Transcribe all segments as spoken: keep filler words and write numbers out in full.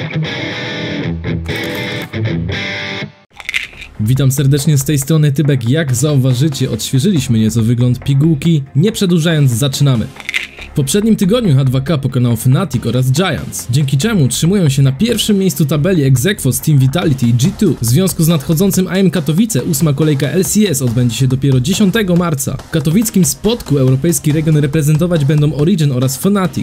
Witam serdecznie z tej strony Tybek. Jak zauważycie, odświeżyliśmy nieco wygląd pigułki. Nie przedłużając, zaczynamy. W poprzednim tygodniu H dwa K pokonał Fnatic oraz Giants, dzięki czemu utrzymują się na pierwszym miejscu tabeli ex aequo z Team Vitality i G dwa. W związku z nadchodzącym A M Katowice ósma kolejka L C S odbędzie się dopiero dziesiątego marca. W katowickim spotku europejski region reprezentować będą Origen oraz Fnatic.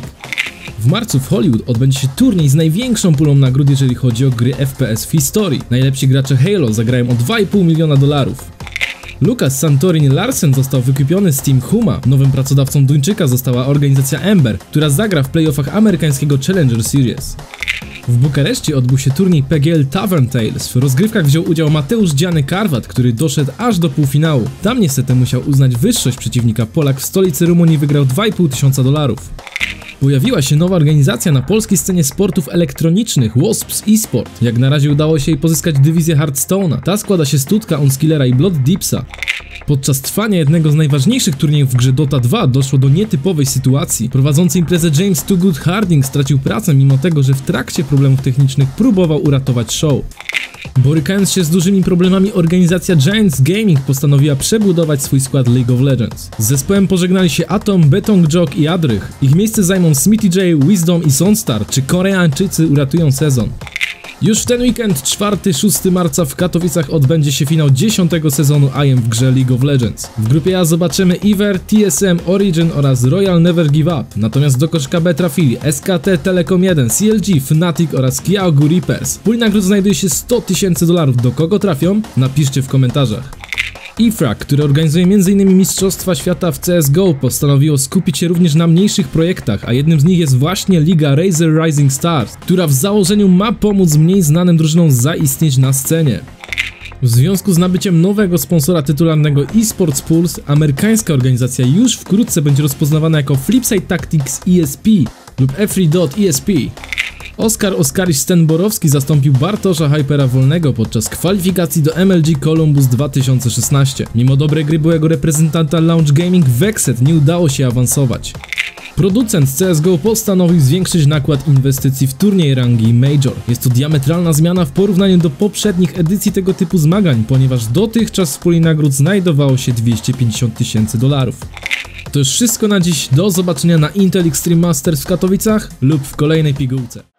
W marcu w Hollywood odbędzie się turniej z największą pulą nagród, jeżeli chodzi o gry F P S w historii. Najlepsi gracze Halo zagrają o dwa i pół miliona dolarów. Lucas Santorin Larsen został wykupiony z Team Huma. Nowym pracodawcą Duńczyka została organizacja Ember, która zagra w playoffach amerykańskiego Challenger Series. W Bukareszcie odbył się turniej P G L Tavern Tales. W rozgrywkach wziął udział Mateusz Dziany Karwat, który doszedł aż do półfinału. Tam niestety musiał uznać wyższość przeciwnika. Polak w stolicy Rumunii wygrał dwa i pół tysiąca dolarów. Pojawiła się nowa organizacja na polskiej scenie sportów elektronicznych, Wasps eSport. Jak na razie udało się jej pozyskać dywizję Hearthstone'a. Ta składa się z Tutka, Onskillera i Blood Deepsa. Podczas trwania jednego z najważniejszych turniejów w grze Dota dwa doszło do nietypowej sytuacji. Prowadzący imprezę James Too Good Harding stracił pracę, mimo tego, że w trakcie problemów technicznych próbował uratować show. Borykając się z dużymi problemami, organizacja Giants Gaming postanowiła przebudować swój skład League of Legends. Z zespołem pożegnali się Atom, Betong i Adrych. Ich miejsce zajmą Smithy J, Wisdom i Sonstar. Czy Koreańczycy uratują sezon? Już w ten weekend, czwartego do szóstego marca w Katowicach odbędzie się finał dziesiątego sezonu I M w grze League of Legends. W grupie A zobaczymy Iver, T S M, Origen oraz Royal Never Give Up. Natomiast do koszyka B trafili S K T, Telekom jeden, C L G, Fnatic oraz Kiaogu Reapers. W puli nagród znajduje się sto tysięcy dolarów. Do kogo trafią? Napiszcie w komentarzach. Ifrag, który organizuje m.in. Mistrzostwa Świata w C S G O, postanowiło skupić się również na mniejszych projektach, a jednym z nich jest właśnie Liga Razer Rising Stars, która w założeniu ma pomóc mniej znanym drużynom zaistnieć na scenie. W związku z nabyciem nowego sponsora tytularnego eSports Pulse, amerykańska organizacja już wkrótce będzie rozpoznawana jako Flipside Tactics E S P lub F trzy dot E S P. Oskar Oskariś Stenborowski zastąpił Bartosza Hypera Wolnego podczas kwalifikacji do M L G Columbus dwa tysiące szesnaście. Mimo dobrej gry byłego reprezentanta Launch Gaming Vexed nie udało się awansować. Producent C S G O postanowił zwiększyć nakład inwestycji w turniej rangi Major. Jest to diametralna zmiana w porównaniu do poprzednich edycji tego typu zmagań, ponieważ dotychczas w puli nagród znajdowało się dwieście pięćdziesiąt tysięcy dolarów. To już wszystko na dziś. Do zobaczenia na Intel Extreme Masters w Katowicach lub w kolejnej pigułce.